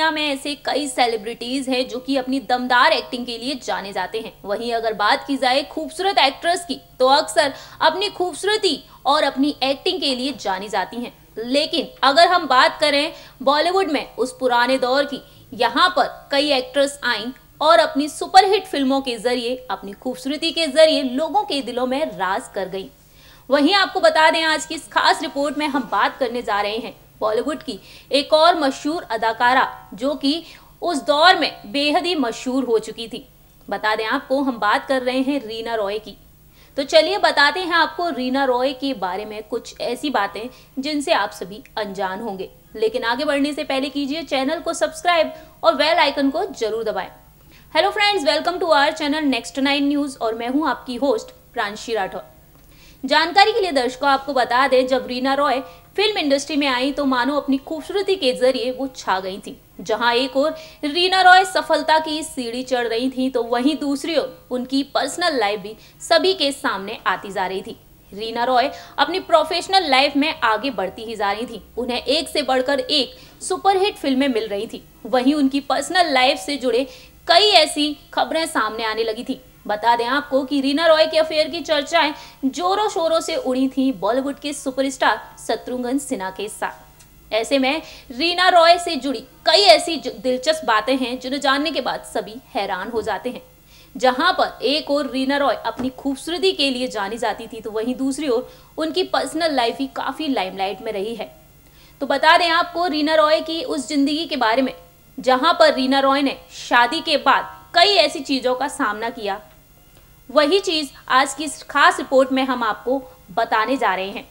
दुनिया में ऐसे कई सेलिब्रिटीज हैं जो कि अपनी दमदार एक्टिंग के लिए जाने जाते हैं। वहीं अगर बात की जाए खूबसूरत एक्ट्रेस की, तो अक्सर अपनी खूबसूरती और अपनी एक्टिंग के लिए जानी जाती हैं। लेकिन अगर हम बात करें बॉलीवुड में उस पुराने दौर की, यहाँ पर कई एक्ट्रेस आईं और अपनी सुपरहिट फिल्मों के जरिए, अपनी खूबसूरती के जरिए लोगों के दिलों में राज कर गई। वहीं आपको बता दें, आज की इस खास रिपोर्ट में हम बात करने जा रहे हैं बॉलीवुड की एक और मशहूर अदाकारा जो कि उस दौर में बेहद ही मशहूर हो चुकी थी। बता दें आपको, हम बात कर रहे हैं रीना रॉय की। तो चलिए बताते हैं आपको रीना रॉय के बारे में कुछ ऐसी बातें जिनसे आप सभी अनजान होंगे। लेकिन आगे बढ़ने से पहले कीजिए चैनल को सब्सक्राइब और बेल आइकन को जरूर दबाएं। Hello friends, welcome to our channel Next 9 News और मैं हूं आपकी होस्ट प्रांशी राठौर। जानकारी के लिए दर्शकों आपको बता दें, जब रीना रॉय फिल्म इंडस्ट्री में आई तो मानो अपनी खूबसूरती के जरिए वो छा गई थी। जहां एक ओर रीना रॉय सफलता की सीढ़ी चढ़ रही थी, तो वहीं दूसरी ओर उनकी पर्सनल लाइफ भी सभी के सामने आती जा रही थी। रीना रॉय अपनी प्रोफेशनल लाइफ में आगे बढ़ती ही जा रही थी। उन्हें एक से बढ़कर एक सुपरहिट फिल्में मिल रही थी। वहीं उनकी पर्सनल लाइफ से जुड़े कई ऐसी खबरें सामने आने लगी थी। बता दें आपको कि रीना रॉय के अफेयर की चर्चाएं जोरों शोरों से उड़ी थी बॉलीवुड के सुपरस्टार शत्रुघ्न सिन्हा के साथ। ऐसे में रीना रॉय से जुड़ी कई ऐसी दिलचस्प बातें हैं जिन्हें जानने के बाद सभी हैरान हो जाते हैं। जहां पर एक ओर रीना रॉय अपनी खूबसूरती के लिए जानी जाती थी, तो वहीं दूसरी ओर उनकी पर्सनल लाइफ ही काफी लाइमलाइट में रही है। तो बता दें आपको रीना रॉय की उस जिंदगी के बारे में जहां पर रीना रॉय ने शादी के बाद कई ऐसी चीजों का सामना किया। वही चीज आज की इस खास रिपोर्ट में हम आपको बताने जा रहे हैं।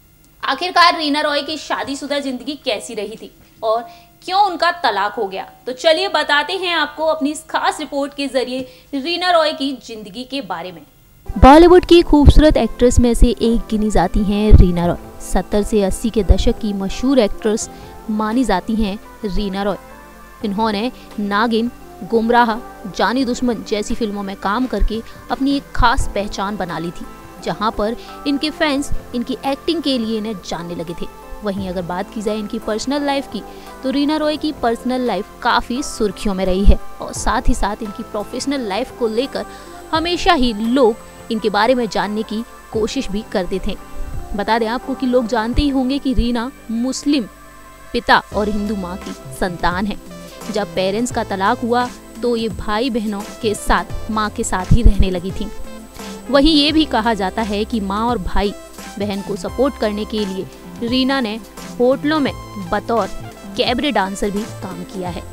आखिरकार रीना रॉय की शादीशुदा जिंदगी कैसी रही थी और क्यों उनका तलाक हो गया। तो चलिए बताते हैं आपको अपनी इस खास रिपोर्ट के जरिए रीना रॉय की जिंदगी के बारे में। बॉलीवुड की खूबसूरत एक्ट्रेस में से एक गिनी जाती हैं रीना रॉय। 70 से 80 के दशक की मशहूर एक्ट्रेस मानी जाती हैं रीना रॉय। इन्होंने नागिन, गुमराह, जानी दुश्मन जैसी फिल्मों में काम करके अपनी एक खास पहचान बना ली थी, जहां पर इनके फैंस इनकी एक्टिंग के लिए इन्हें जानने लगे थे। वहीं अगर बात की जाए इनकी पर्सनल लाइफ की, तो रीना रॉय की पर्सनल लाइफ काफ़ी सुर्खियों में रही है और साथ ही साथ इनकी प्रोफेशनल लाइफ को लेकर हमेशा ही लोग इनके बारे में जानने की कोशिश भी करते थे। बता दें आपको कि लोग जानते ही होंगे कि रीना मुस्लिम पिता और हिंदू माँ की संतान है। जब पेरेंट्स का तलाक हुआ तो ये भाई बहनों के साथ माँ के साथ ही रहने लगी थी। वहीं ये भी कहा जाता है कि माँ और भाई बहन को सपोर्ट करने के लिए रीना ने होटलों में बतौर कैबरे डांसर भी काम किया है।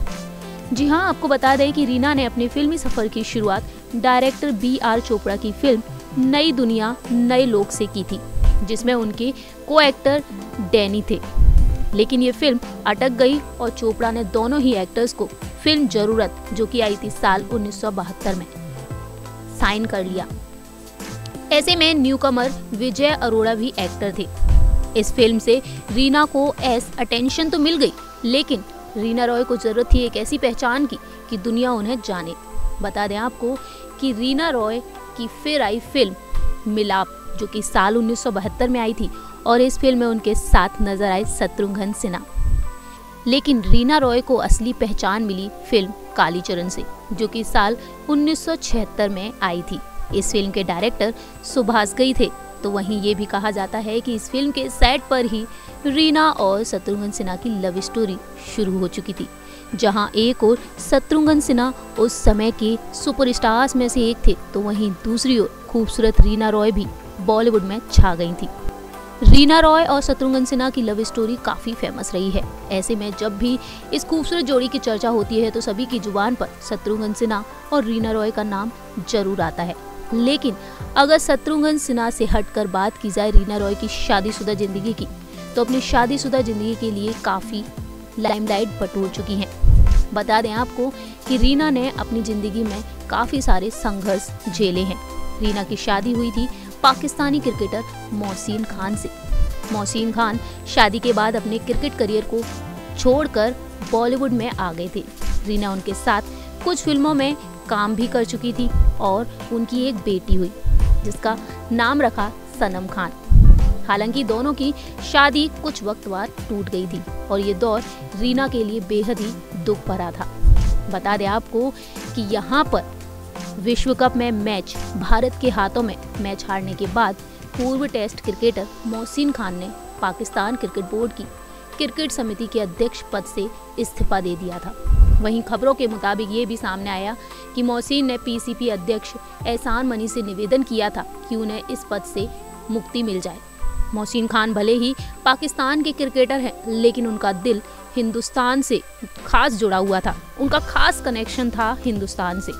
जी हाँ, आपको बता दें कि रीना ने अपने फिल्मी सफर की शुरुआत डायरेक्टर B.R. चोपड़ा की फिल्म नई दुनिया नए लोग से की थी, जिसमें उनके को एक्टर डैनी थे। लेकिन ये फिल्म अटक गई और चोपड़ा ने दोनों ही एक्टर्स को फिल्म जरूरत, जो कि आई थी साल 1972 में, साइन कर लिया। ऐसे में न्यूकमर विजय अरोड़ा भी एक्टर थे। इस फिल्म से रीना को अटेंशन तो मिल गई, लेकिन रीना रॉय को जरूरत थी एक ऐसी पहचान की कि दुनिया उन्हें जाने। बता दें आपको कि रीना रॉय की फिर आई फिल्म मिलाप, जो कि साल 1972 में आई थी और इस फिल्म में उनके साथ नजर आए शत्रुघ्न सिन्हा। लेकिन रीना रॉय को असली पहचान मिली फिल्म कालीचरण से, जो कि साल 1976 में आई थी। इस फिल्म के डायरेक्टर सुभाष घई थे। तो वहीं ये भी कहा जाता है कि इस फिल्म के सेट पर ही रीना और शत्रुघ्न सिन्हा की लव स्टोरी शुरू हो चुकी थी, जहां एक और शत्रुघ्न सिन्हा उस समय के सुपरस्टार्स में से एक थे, तो वहीं दूसरी ओर खूबसूरत रीना रॉय भी बॉलीवुड में छा गई थी। रीना रॉय और शत्रुघ्न सिन्हा की लव स्टोरी काफी फेमस रही है। ऐसे में जब भी इस खूबसूरत जोड़ी की चर्चा होती है तो सभी की जुबान पर शत्रुघ्न सिन्हा और रीना रॉय का नाम जरूर आता है। लेकिन अगर शत्रुघ्न सिन्हा से हटकर बात की जाए रीना रॉय की शादीशुदा जिंदगी की, तो अपनी शादीशुदा जिंदगी के लिए काफी लाइमलाइट बटोर चुकी हैं। बता दें आपको कि रीना ने अपनी जिंदगी में काफी सारे संघर्ष झेले हैं। रीना की शादी हुई थी पाकिस्तानी क्रिकेटर मोहसिन खान से। मोहसिन खान शादी के बाद अपने क्रिकेट करियर को छोड़कर बॉलीवुड में आ गए थे। रीना उनके साथ कुछ फिल्मों में काम भी कर चुकी थी और उनकी एक बेटी हुई जिसका नाम रखा सनम खान। हालांकि दोनों की शादी कुछ वक्त बाद टूट गई थी और ये दौर रीना के लिए बेहद ही दुख भरा था। बता दें आपको कि यहाँ पर विश्व कप में मैच भारत के हाथों में मैच हारने के बाद पूर्व टेस्ट क्रिकेटर मोहसिन खान ने पाकिस्तान क्रिकेट बोर्ड की क्रिकेट समिति के अध्यक्ष पद से इस्तीफा दे दिया था। वहीं खबरों के मुताबिक ये भी सामने आया कि मोहसिन ने पीसीबी अध्यक्ष एहसान मनी से निवेदन किया था कि उन्हें इस पद से मुक्ति मिल जाए। मोहसिन खान भले ही पाकिस्तान के क्रिकेटर हैं, लेकिन उनका दिल हिंदुस्तान से खास जुड़ा हुआ था। उनका खास कनेक्शन था हिंदुस्तान से।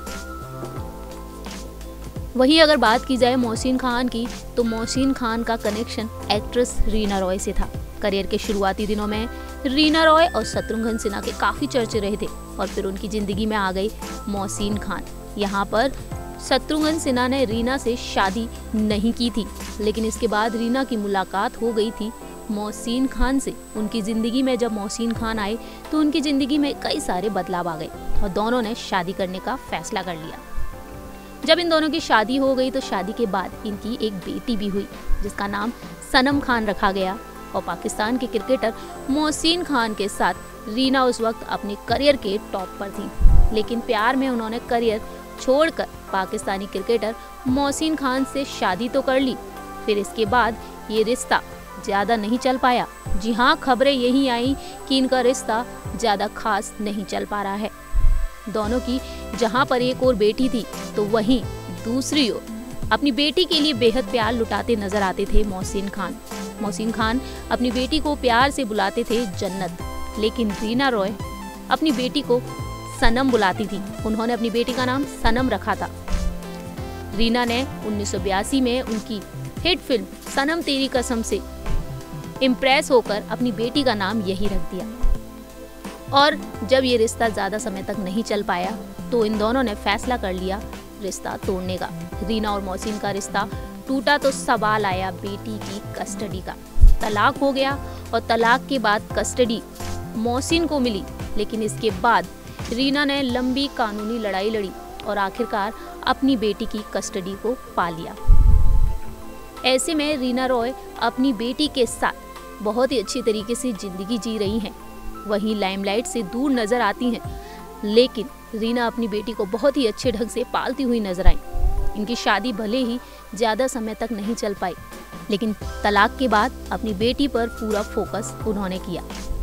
वहीं अगर बात की जाए मोहसिन खान की, तो मोहसिन खान का कनेक्शन एक्ट्रेस रीना रॉय से था। करियर के शुरुआती दिनों में रीना रॉय और शत्रुघ्न सिन्हा के काफी चर्चे रहे थे और फिर उनकी जिंदगी में आ गई मोहसिन खान। यहाँ पर शत्रुघ्न सिन्हा ने रीना से शादी नहीं की थी, लेकिन इसके बाद रीना की मुलाकात हो गई थी मोहसिन खान से। उनकी जिंदगी में जब मोहसिन खान आए तो उनकी जिंदगी में कई सारे बदलाव आ गए और दोनों ने शादी करने का फैसला कर लिया। जब इन दोनों की शादी हो गई तो शादी के बाद इनकी एक बेटी भी हुई जिसका नाम सनम खान रखा गया। और पाकिस्तान के क्रिकेटर मोहसिन खान के साथ रीना उस वक्त अपने करियर के टॉप पर थी, लेकिन प्यार में उन्होंने करियर छोड़कर पाकिस्तानी क्रिकेटर मोहसिन खान से शादी तो कर ली। फिर इसके बाद ये रिश्ता ज़्यादा नहीं चल पाया। जी हाँ, खबरें यही आई कि इनका रिश्ता ज़्यादा खास नहीं चल पा रहा है। दोनों की जहाँ पर एक और बेटी थी तो वहीं दूसरी ओर अपनी बेटी के लिए बेहद प्यार लुटाते नजर आते थे मोहसिन खान। मोहसिन खान अपनी बेटी को प्यार से बुलाते थे जन्नत, लेकिन रीना रॉय अपनी बेटी को सनम बुलाती थी। उन्होंने अपनी बेटी का नाम सनम रखा था। रीना ने 1982 में उनकी हिट फिल्म सनम तेरी कसम से इम्प्रेस होकर अपनी बेटी का नाम यही रख दिया। और जब ये रिश्ता ज्यादा समय तक नहीं चल पाया तो इन दोनों ने फैसला कर लिया रिश्ता तोड़ने का। रीना और मोहसिन का रिश्ता टूटा तो सवाल आया बेटी की कस्टडी का। तलाक हो गया और तलाक के बाद कस्टडी मोहसिन को मिली, लेकिन इसके बाद रीना ने लंबी कानूनी लड़ाई लड़ी और आखिरकार अपनी बेटी की कस्टडी को पा लिया। ऐसे में रीना रॉय अपनी बेटी के साथ बहुत ही अच्छी तरीके से जिंदगी जी रही हैं। वहीं लाइमलाइट से दूर नजर आती हैं, लेकिन रीना अपनी बेटी को बहुत ही अच्छे ढंग से पालती हुई नजर आई। इनकी शादी भले ही ज़्यादा समय तक नहीं चल पाई, लेकिन तलाक के बाद अपनी बेटी पर पूरा फोकस उन्होंने किया।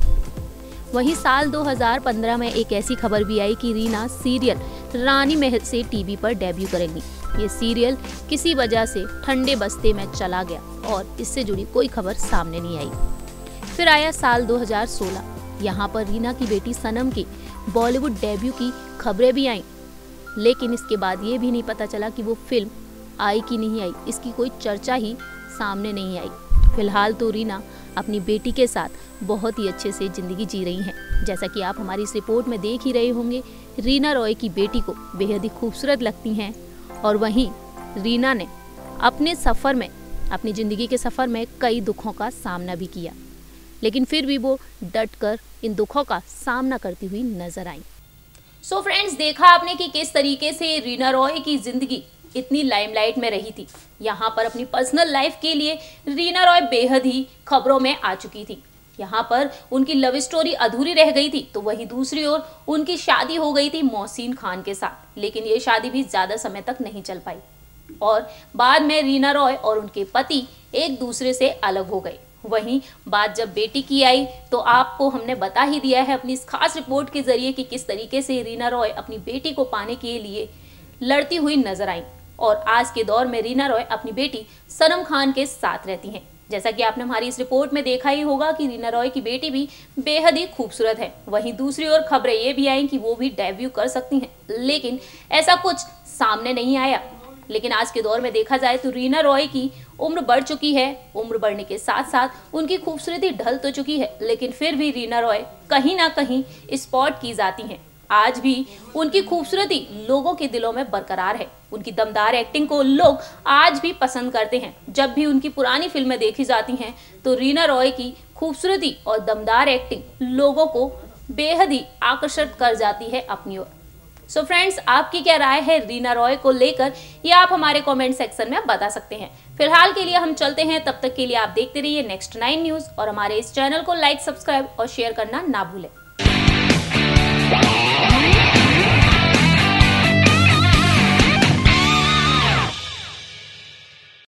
वहीं साल 2015 में एक ऐसी खबर भी आई कि रीना सीरियल रानी महल से टीवी पर डेब्यू करेंगी। ये सीरियल किसी वजह से ठंडे बस्ते में चला गया और इससे जुड़ी कोई खबर सामने नहीं आई। फिर आया साल 2016, यहाँ पर रीना की बेटी सनम की बॉलीवुड डेब्यू की खबरें भी आईं, लेकिन इसके बाद ये भी नहीं पता चला कि वो फिल्म आई कि नहीं आई। इसकी कोई चर्चा ही सामने नहीं आई। फिलहाल तो रीना अपनी बेटी के साथ बहुत ही अच्छे से ज़िंदगी जी रही हैं। जैसा कि आप हमारी इस रिपोर्ट में देख ही रहे होंगे, रीना रॉय की बेटी को बेहद ही खूबसूरत लगती हैं और वहीं रीना ने अपने सफ़र में, अपनी ज़िंदगी के सफ़र में कई दुखों का सामना भी किया, लेकिन फिर भी वो डट कर इन दुखों का सामना करती हुई नजर आई। सो फ्रेंड्स, देखा आपने कि किस तरीके से रीना रॉय की जिंदगी इतनी लाइमलाइट में रही थी। यहाँ पर अपनी पर्सनल लाइफ के लिए रीना रॉय बेहद ही खबरों में आ चुकी थी। यहाँ पर उनकी लव स्टोरी अधूरी रह गई थी, तो वहीं दूसरी ओर उनकी शादी हो गई थी मोहसिन खान के साथ, लेकिन ये शादी भी ज्यादा समय तक नहीं चल पाई और बाद में रीना रॉय और उनके पति एक दूसरे से अलग हो गए। वहीं बात जब बेटी की आई तो आपको हमने बता ही दिया है अपनी इस खास रिपोर्ट के जरिए कि किस तरीके से रीना रॉय अपनी बेटी को पाने के लिए लड़ती हुई नजर आई और आज के दौर में रीना रॉय अपनी बेटी सनम खान के साथ रहती हैं। जैसा कि आपने हमारी इस रिपोर्ट में देखा ही होगा कि रीना रॉय की बेटी भी बेहद ही खूबसूरत है। वहीं दूसरी ओर खबरें ये भी आई कि वो भी डेब्यू कर सकती हैं, लेकिन ऐसा कुछ सामने नहीं आया। लेकिन आज के दौर में देखा जाए तो रीना रॉय की उम्र बढ़ चुकी है। उम्र बढ़ने के साथ साथ उनकी खूबसूरती ढल तो चुकी है, लेकिन फिर भी रीना रॉय कहीं ना कहीं स्पॉट की जाती हैं। आज भी उनकी खूबसूरती लोगों के दिलों में बरकरार है। उनकी दमदार एक्टिंग को लोग आज भी पसंद करते हैं। जब भी उनकी पुरानी फिल्में देखी जाती हैं तो रीना रॉय की खूबसूरती और दमदार एक्टिंग लोगों को बेहद ही आकर्षित कर जाती है अपनी ओर। सो फ्रेंड्स, आपकी क्या राय है रीना रॉय को लेकर, ये आप हमारे कमेंट सेक्शन में बता सकते हैं। फिलहाल के लिए हम चलते हैं, तब तक के लिए आप देखते रहिए नेक्स्ट 9 न्यूज और हमारे इस चैनल को लाइक, सब्सक्राइब और शेयर करना ना भूलें।